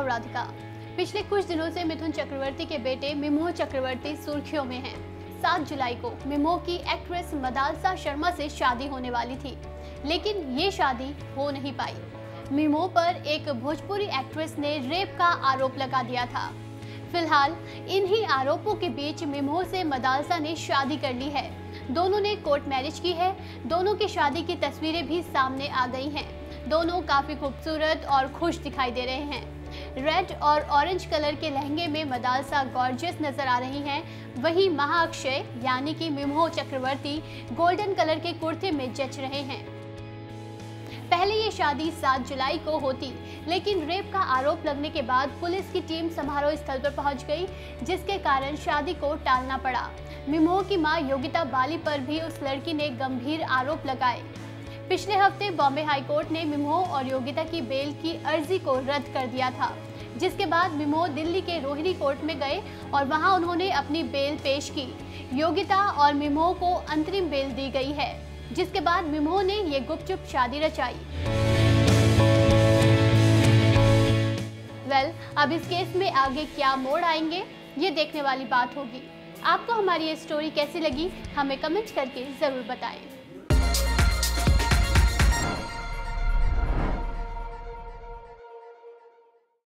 Love Radhika. पिछले कुछ दिनों से मिथुन चक्रवर्ती के बेटे मिमोह चक्रवर्ती सुर्खियों में हैं। 7 जुलाई को मिमोह की एक्ट्रेस मदालसा शर्मा से शादी होने वाली थी, लेकिन ये शादी हो नहीं पाई। मिमोह पर एक भोजपुरी एक्ट्रेस ने रेप का आरोप लगा दिया था। फिलहाल इन्हीं आरोपों के बीच मिमोह से मदालसा ने शादी कर ली है। दोनों ने कोर्ट मैरिज की है। दोनों की शादी की तस्वीरें भी सामने आ गई हैं। दोनों काफी खूबसूरत और खुश दिखाई दे रहे हैं। रेड और ऑरेंज कलर के लहंगे में मदालसा गॉर्जियस नजर आ रही हैं। वहीं महाअक्षय यानी कि मिमोह चक्रवर्ती गोल्डन कलर के कुर्ते में जच रहे हैं। पहले ये शादी 7 जुलाई को होती, लेकिन रेप का आरोप लगने के बाद पुलिस की टीम समारोह स्थल पर पहुंच गई, जिसके कारण शादी को टालना पड़ा। मिमोह की मां योगिता बाली पर भी उस लड़की ने गंभीर आरोप लगाए। पिछले हफ्ते बॉम्बे हाई कोर्ट ने मिमोह और योगिता की बेल की अर्जी को रद्द कर दिया था, जिसके बाद मिमोह दिल्ली के रोहिणी कोर्ट में गए और वहां उन्होंने अपनी बेल पेश की। योगिता और मिमोह को अंतरिम बेल दी गई है, जिसके बाद मिमोह ने ये गुपचुप शादी रचाई। अब इस केस में आगे क्या मोड़ आएंगे, ये देखने वाली बात होगी। आपको हमारी ये स्टोरी कैसी लगी, हमें कमेंट करके जरूर बताएं।